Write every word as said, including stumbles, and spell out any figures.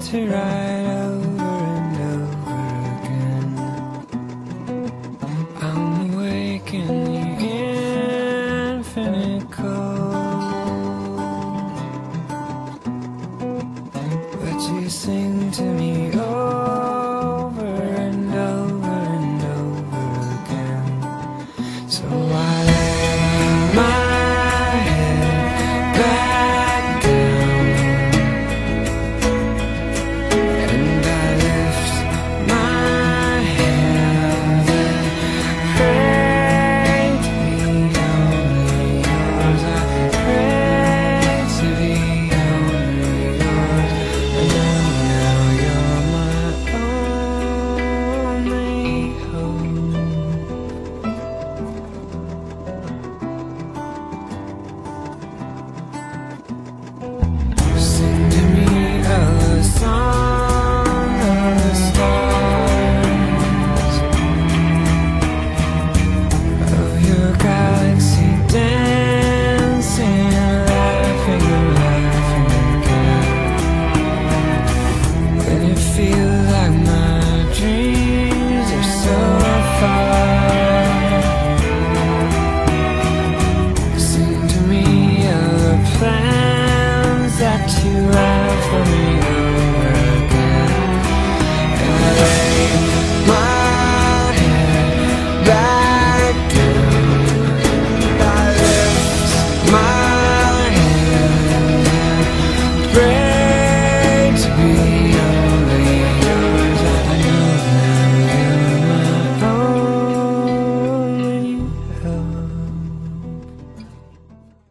to write over and over again. I'm awake in the infinite cold, but you sing to me over and over and over again. So I lay my head back down and I lift my hands and pray to be only yours. I pray to be only yours. I know now you're my only hope. Sing to me a song of the stars, of your galaxy dancing, laughing and laughing again. When it feels like my dreams are so far, sing to me of the plans that you have for me over again. And I lay my head back down, I lift my